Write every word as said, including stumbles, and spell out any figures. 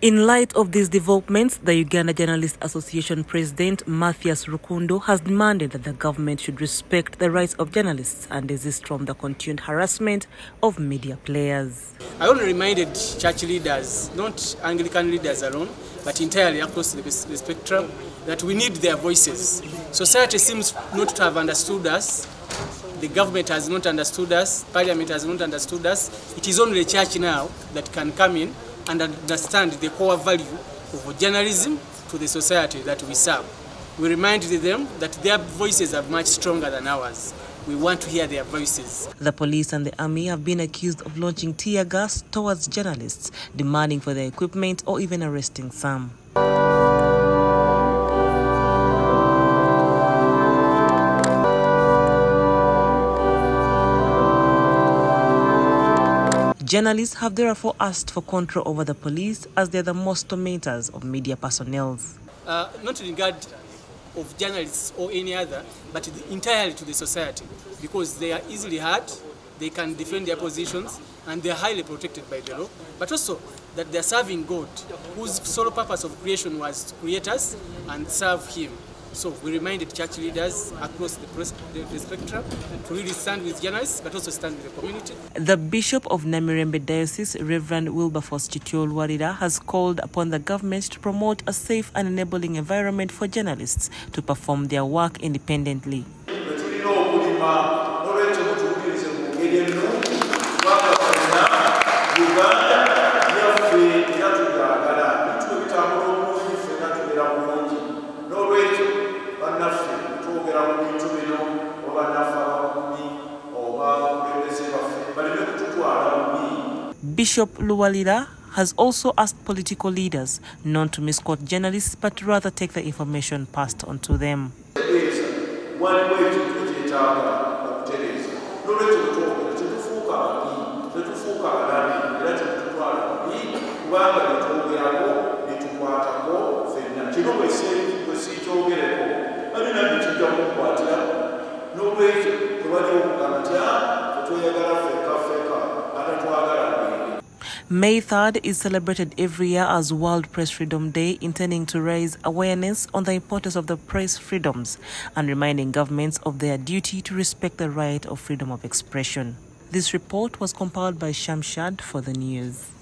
In light of these developments, the Uganda Journalists Association President Mathias Rukundo has demanded that the government should respect the rights of journalists and desist from the continued harassment of media players. I only reminded church leaders, not Anglican leaders alone, but entirely across the, the spectrum, that we need their voices. Society seems not to have understood us. The government has not understood us. Parliament has not understood us. It is only the church now that can come in and understand the core value of journalism to the society that we serve. We remind them that their voices are much stronger than ours. We want to hear their voices. The police and the army have been accused of launching tear gas towards journalists, demanding for their equipment or even arresting some. Journalists have therefore asked for control over the police as they are the most tormentors of media personnel. Uh, not in regard of journalists or any other, but entirely to the society, because they are easily hurt, they can defend their positions, and they are highly protected by the law, but also that they are serving God, whose sole purpose of creation was to create us and serve Him. So we reminded church leaders across the, press, the, the spectrum to really stand with journalists, but also stand with the community. The Bishop of Namirembe Diocese, Reverend Wilberforce Chityo Luwalira, has called upon the government to promote a safe and enabling environment for journalists to perform their work independently. Bishop Luwalira has also asked political leaders not to misquote journalists, but rather take the information passed on to them. May third is celebrated every year as World Press Freedom Day, intending to raise awareness on the importance of the press freedoms and reminding governments of their duty to respect the right of freedom of expression. This report was compiled by Shamshad for the news.